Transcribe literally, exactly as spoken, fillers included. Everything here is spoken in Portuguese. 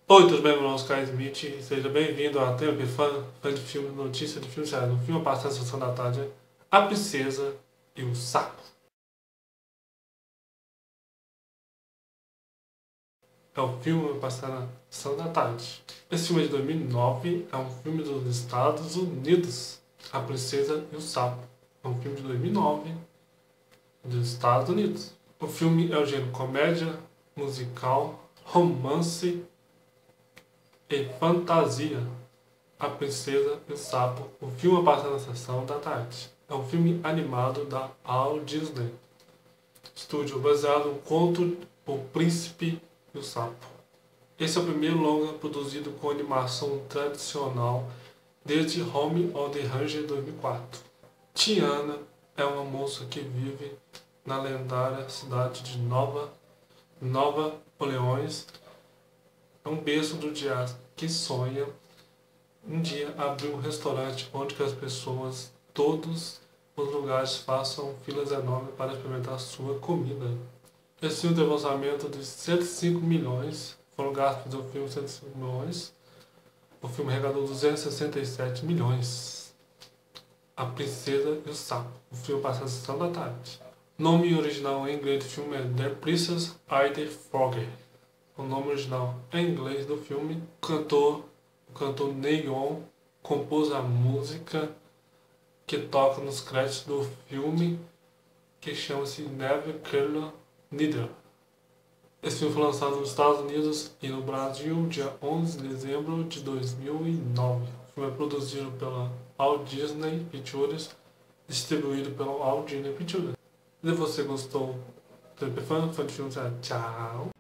Oi, tudo bem? Meu nome é Oscar Smith. Seja bem-vindo a Tempo Fã, fã de filme, notícia de filme sério. No filme passa na sessão da tarde, A Princesa e o Sapo. É o filme que passa na sessão da tarde. Esse filme é de dois mil e nove, é um filme dos Estados Unidos. A Princesa e o Sapo. É um filme de dois mil e nove, dos Estados Unidos. O filme é o gênero comédia, musical, romance e fantasia. A Princesa e o Sapo. O filme passa na sessão da tarde. É um filme animado da Walt Disney Studio, baseado no conto O Príncipe e o Sapo. Esse é o primeiro longa produzido com animação tradicional desde Home on the Range dois mil e quatro. Tiana é uma moça que vive na lendária cidade de Nova, Nova Orleans. É um berço do jazz que sonha um dia abrir um restaurante onde que as pessoas, todos os lugares, façam filas enormes para experimentar sua comida. Esse filme teve um orçamento de cento e cinco milhões, foram gastos no filme cento e cinco milhões, o filme arrecadou duzentos e sessenta e sete milhões. A Princesa e o Sapo, o filme passa na sessão da tarde. O nome original em inglês do filme é The Princess and the Frog. O nome original em inglês do filme, o cantor O cantor Neil Young compôs a música que toca nos créditos do filme, que chama-se Never Kill Neither. Esse filme foi lançado nos Estados Unidos e no Brasil dia onze de dezembro de dois mil e nove. O filme é produzido pela Walt Disney Pictures, distribuído pela Walt Disney Pictures. Se você gostou do fã, fã de filme, tchau!